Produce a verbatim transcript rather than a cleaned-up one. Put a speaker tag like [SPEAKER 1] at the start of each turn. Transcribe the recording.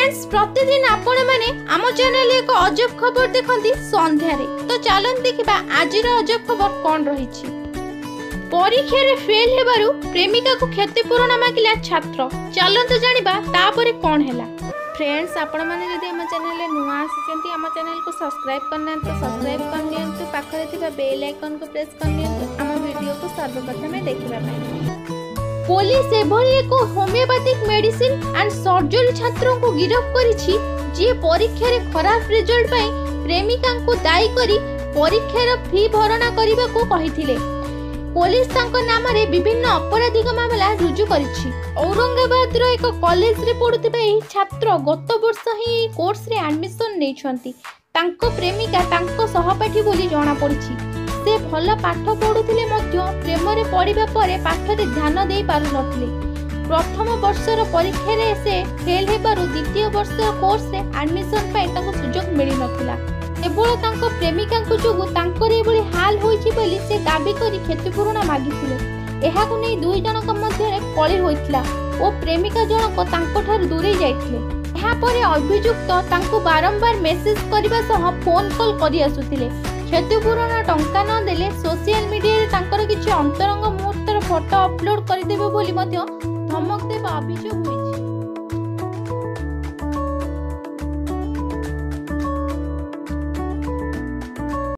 [SPEAKER 1] Friends प्रतिदिन आपण माने आम चैनल एक अजब खबर देखंती संध्या रे। तो चलन देखिबा आजिर अजब खबर कौन रही। परीक्षा रे फेल हेबारु प्रेमिका को क्षतिपूरण मागिला छात्र। चलंतु जानिबा तापरे कौन हैला। फ्रेंड्स आपण माने जदि आम चैनल नुआ आसीचंती आम चैनल को सब्सक्राइब करना तो सब्सक्राइब कर नियंतु, पाखरे थिबा बेल आइकन को प्रेस कर नियंतु आम वीडियो को सर्वप्रथम देखिबा पाई। पुलिस एभली एक होमियोपैथिक मेडिसिन एंड सर्जरी छात्रों को गिरफ्त करिछि जे परीक्षा रे खराब रिजल्ट पाई प्रेमिका को दायी करी परीक्षार फी भरणा करने को कहिथिले। पुलिस तांको नाम रे विभिन्न आपराधिक मामला रुजु करिछि। औरंगाबाद रो एक कॉलेज रे पढुथिबा एही छात्र गत वर्ष ही कोर्स रे एडमिशन नेछंती। तांको प्रेमिका तांको सहपाठी बोली जणा पड़िछि। से भल पाठ पढ़ुथिले मध्य प्रेम रे पढ़िबा परे पाठ रे ध्यान देई पारु नथिले। प्रथम वर्षर परीक्षा रे से फेल हेबारु द्वितीय वर्ष कोर्स रे एडमिशन पाई ताको सुजोग मिलि नथिला। केवल तांको प्रेमिका को जोगु तांकर एबोली हाल होइछि बोली से दाबी करी क्षतिपूरण मागिथिले। एहाकु नै दुई जनक मध्य रे कଳି होइथिला ओ प्रेमिका जनक तांको ठार दूरे जाइथिले। एहा परे अभियुक्त तांको बारंबार मेसेज करिबा सह फोन कॉल करि आसुथिले। क्षतिपूरण टंका न देले सोशल मीडिया रे तांकर किछि अंतरंग मुहूर्तर फोटो अपलोड करि देबे बोली मध्य धमक देबा अभियोग होइछि।